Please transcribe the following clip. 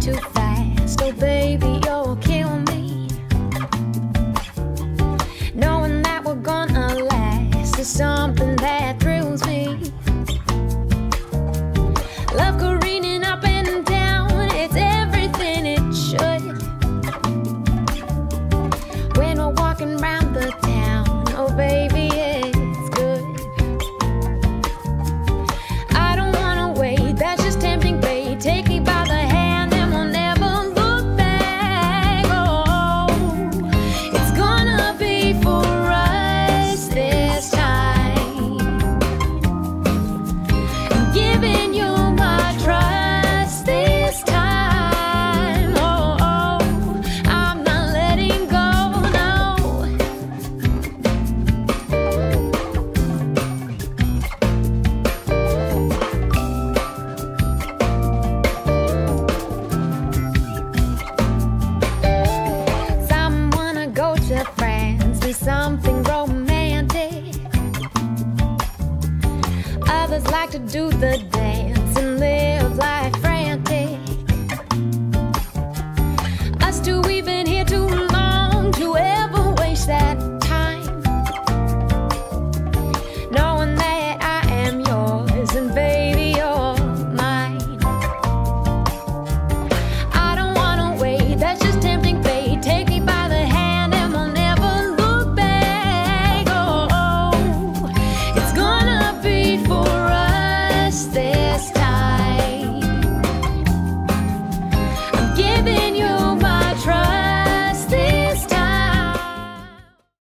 too fast. Oh baby, you'll kill me. Knowing that we're gonna last is something that thrills me. Love careening up and down, it's everything it should. When we're walking round the town, oh baby, it's good. I don't wanna wait, that's just tempting fate. Take me by the hand and we'll never look back. Oh, it's gonna be for us this time. I'm giving you my trust this time. Oh, oh, I'm not letting go, no. Some wanna go to France, do something romantic. Others like to do the